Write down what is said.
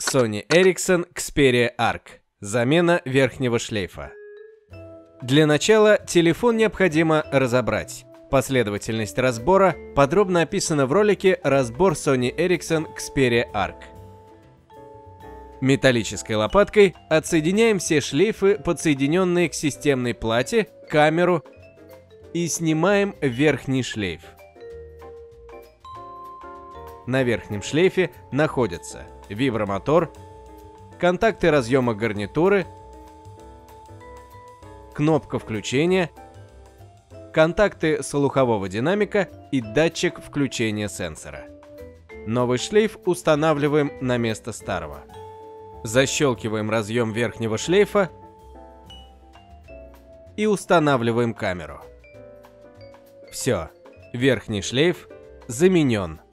Sony Ericsson Xperia Arc. Замена верхнего шлейфа. Для начала телефон необходимо разобрать. Последовательность разбора подробно описана в ролике «Разбор Sony Ericsson Xperia Arc». Металлической лопаткой отсоединяем все шлейфы, подсоединенные к системной плате, камеру, и снимаем верхний шлейф. На верхнем шлейфе находятся вибромотор, контакты разъема гарнитуры, кнопка включения, контакты слухового динамика и датчик включения сенсора. Новый шлейф устанавливаем на место старого. Защелкиваем разъем верхнего шлейфа и устанавливаем камеру. Все, верхний шлейф заменен.